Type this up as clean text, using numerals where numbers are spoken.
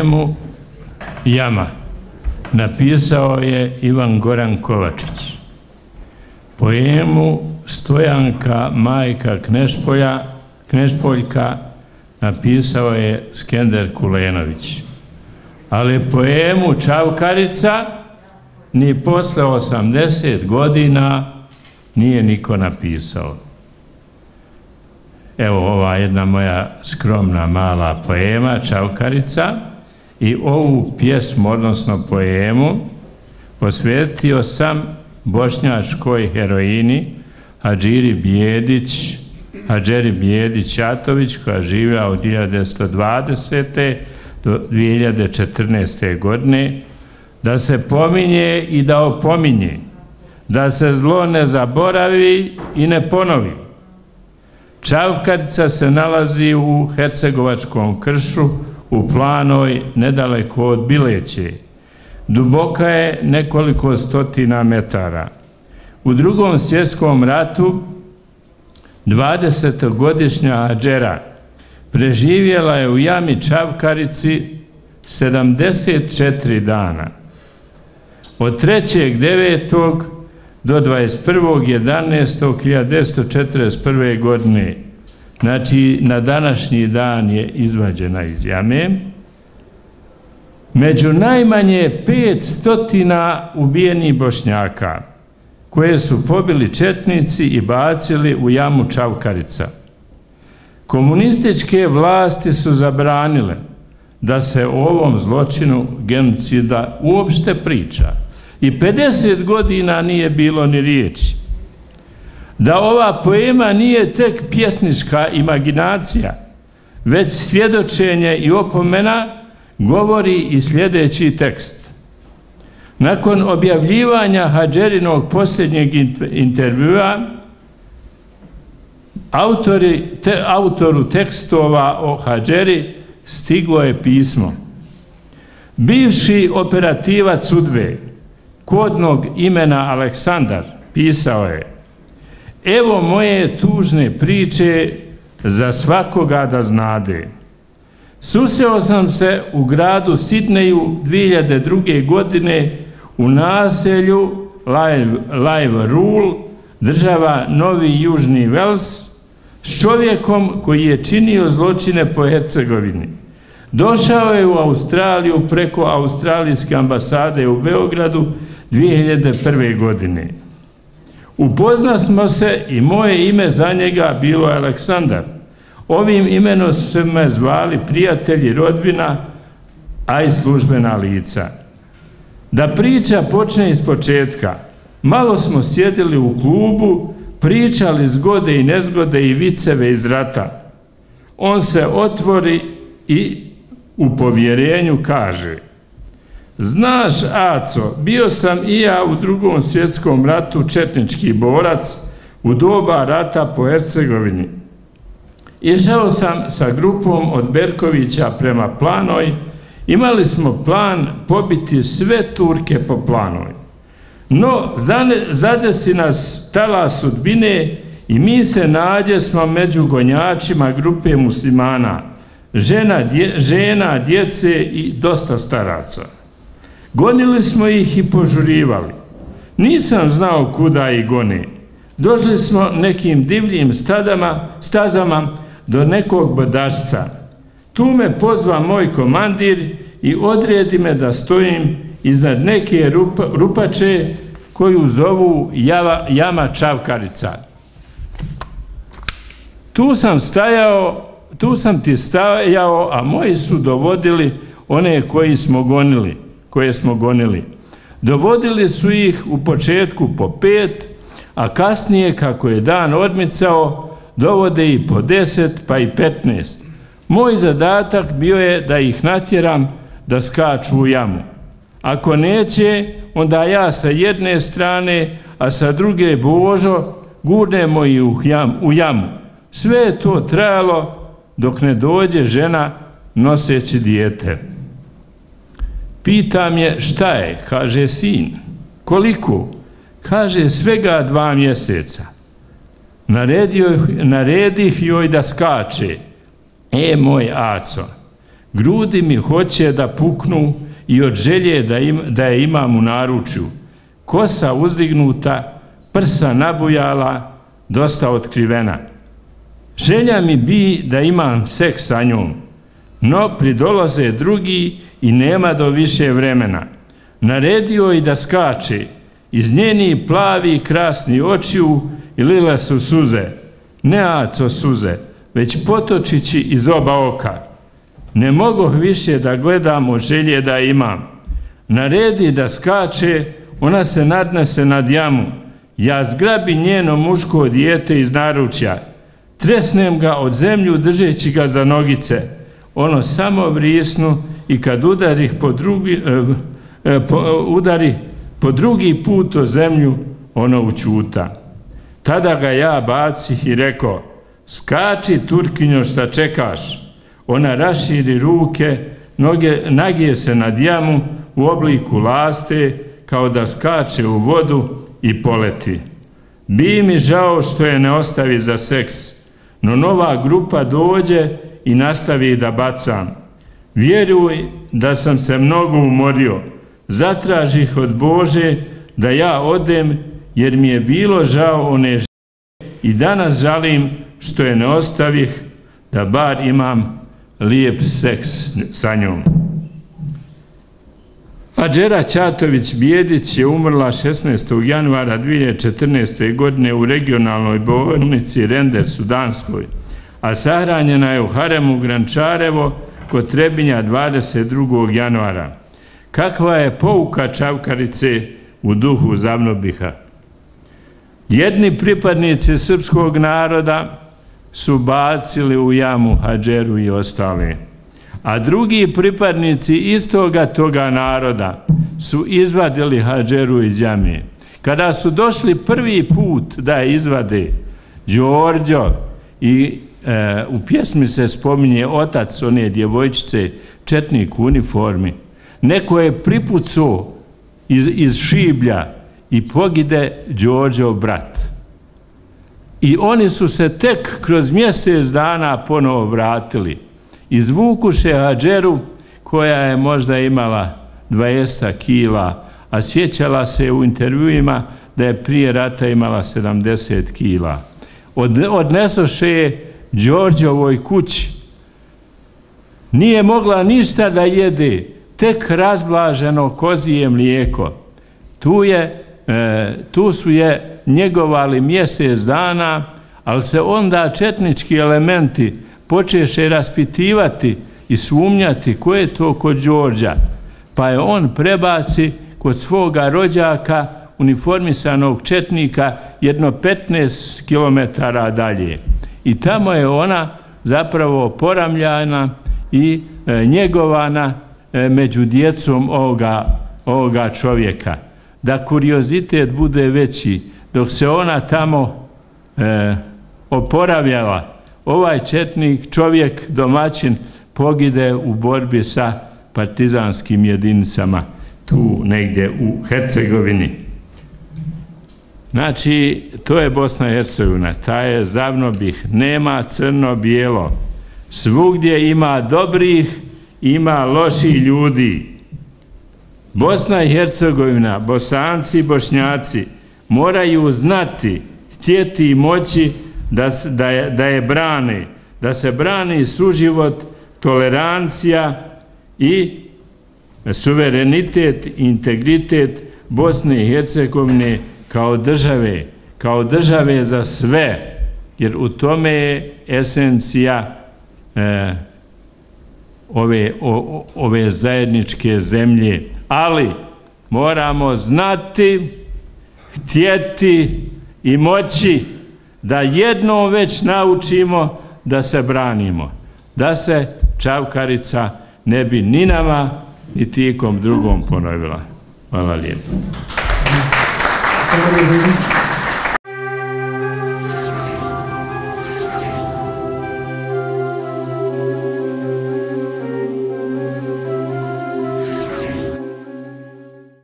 poemu Jama napisao je Ivan Goran Kovačić. Poemu Stojanka, majka Knešpoljka napisao je Skender Kulenović. Ali poemu Čavkarica ni posle 80 godina nije niko napisao. Evo ova jedna moja skromna mala poema Čavkarica, i ovu pjesmu, odnosno poemu, posvetio sam bošnjačkoj heroini Hadžeri Bijedić koja živjela od 1920. do 2014. godine, da se pominje i da opominje, da se zlo ne zaboravi i ne ponovi. Čavkarica se nalazi u Hercegovačkom kršu, u Planoj, nedaleko od Bileće. Duboka je nekoliko stotina metara. U Drugom svjetskom ratu 20-godišnja Hadžera preživjela je u jami Čavkarici 74 dana. Od 3.9. do 21.11.1941. godine, znači na današnji dan je izvađena iz jame, među najmanje 500 ubijenih Bošnjaka, koje su pobili četnici i bacili u jamu Čavkarica. Komunističke vlasti su zabranile da se o ovom zločinu genocida uopšte priča i 50 godina nije bilo ni riječi. Da ova poema nije tek pjesnička imaginacija, već svjedočenje i opomena, govori i sljedeći tekst. Nakon objavljivanja Hadžerinog posljednjeg intervjua, autoru tekstova o Hadžeri stiglo je pismo. Bivši operativac UDBE, kodnog imena Aleksandar, pisao je: evo moje tužne priče za svakoga da znade. Susreo sam se u gradu Sidneju 2002. godine u naselju Live Rule, država Novi Južni Vels, s čovjekom koji je činio zločine po Hercegovini. Došao je u Australiju preko australijske ambasade u Beogradu 2001. godine. Upoznali smo se i moje ime za njega bilo je Aleksandar. Ovim imenom su me zvali prijatelji, rodbina, a i službena lica. Da priča počne iz početka. Malo smo sjedili u klubu, pričali zgode i nezgode i viceve iz rata. On se otvori i u povjerenju kaže: znaš, Aco, bio sam i ja u Drugom svjetskom ratu četnički borac u doba rata po Hercegovini. Išao sam sa grupom od Berkovića prema Planoj. Imali smo plan pobiti sve Turke po Planoj. No, zadesi nas talas sudbine i mi se nađesmo među gonjačima grupe muslimana, žena, djece i dosta staraca. Gonili smo ih i požurivali. Nisam znao kuda ih gone. Došli smo nekim divljim stazama do nekog bodašca. Tu me pozva moj komandir i odredi me da stojim iznad neke rupače koju zovu jama Čavkarica. Tu sam ti stajao, a moji su dovodili one koje smo gonili. Dovodili su ih u početku po 5, a kasnije, kako je dan odmicao, dovode i po 10, pa i 15. Moj zadatak bio je da ih natjeram da skaču u jamu. Ako neće, onda ja sa jedne strane, a sa druge Božo, gurnemo ih u jamu. Sve je to trajalo dok ne dođe žena noseći dijete. Pitam je šta je, kaže sin. Koliko? Kaže svega 2 mjeseca. Naredih joj da skače. Moj Aco, grudi mi hoće da puknu i od želje da je imam u naručju. Kosa uzdignuta, prsa nabujala, dosta otkrivena. Želja mi bi da imam seks sa njom, no pridolaze drugi i nema do više vremena. Naredio i da skače, iz njenih plavi krasni očiju i lile su suze, ne aco suze, već potočići iz oba oka. Ne mogoh više da gledam od želje da imam. Naredi da skače, ona se nadnese nad jamu. Ja zgrabi njeno muško dijete iz naručja. Tresnem ga od zemlju držeći ga za nogice. Ono samo vrisnu i kad udari po drugi put o zemlju, ono učuta. Tada ga ja bacih i reko, skači Turkinjo, šta čekaš? Ona raširi ruke, nagije se nad jamu u obliku laste, kao da skače u vodu i poleti. Bi mi žao što je ne ostavi za seks, no nova grupa dođe i nastavi da bacam. Vjeruj da sam se mnogo umorio, zatražih od Bože da ja odem, jer mi je bilo žao one žene i danas žalim što je ne ostavih, da bar imam lijep seks sa njom. Hadžera Ćatović-Bijedić je umrla 16. januara 2014. godine u regionalnoj bolnici Renders u Danskoj, a sahranjena je u haremu Grančarevo kod Trebinja 22. januara. Kakva je pouka Čavkarice u duhu Zavnobiha? Jedni pripadnici srpskog naroda su bacili u jamu Hadžeru i ostale, a drugi pripadnici istoga toga naroda su izvadili Hadžeru iz jame. Kada su došli prvi put da je izvade, Đorđo, i u pjesmi se spominje otac one djevojčice, četnik u uniformi, neko je pripucao iz šiblja i pogide Đorđov brat. I oni su se tek kroz mjesec dana ponovo vratili. Izvukuše Hadžeru, koja je možda imala 200 kila, a sjećala se u intervjuima da je prije rata imala 70 kila. Odnesoše je Đorđovoj kući. Nije mogla ništa da jede, tek razblaženo kozije mlijeko. Tu su je njegovali mjesec dana, ali se onda četnički elementi počeše raspitivati i sumnjati ko je to kod Đorđa, pa je on prebaci kod svoga rođaka, uniformisanog četnika, jedno 15 km dalje. I tamo je ona zapravo poramljana i njegovana među djecom ovoga čovjeka. Da kuriozitet bude veći, dok se ona tamo oporavljala, ovaj četnik, čovjek, domaćin, pogide u borbi sa partizanskim jedinicama tu negdje u Hercegovini. Znači, to je Bosna i Hercegovina, ta je Zavnobih, nema crno-bijelo. Svugdje ima dobrih, ima loših ljudi. Bosna i Hercegovina, Bosanci i Bošnjaci moraju znati, htjeti i moći da je brane, da se brani suživot, tolerancija i suverenitet i integritet Bosne i Hercegovine kao države za sve, jer u tome je esencija ove zajedničke zemlje. Ali moramo znati, htjeti i moći da jednom već naučimo da se branimo, da se Čavkarica ne bi ni nama niti ikom drugom ponovila. Hvala lijepo.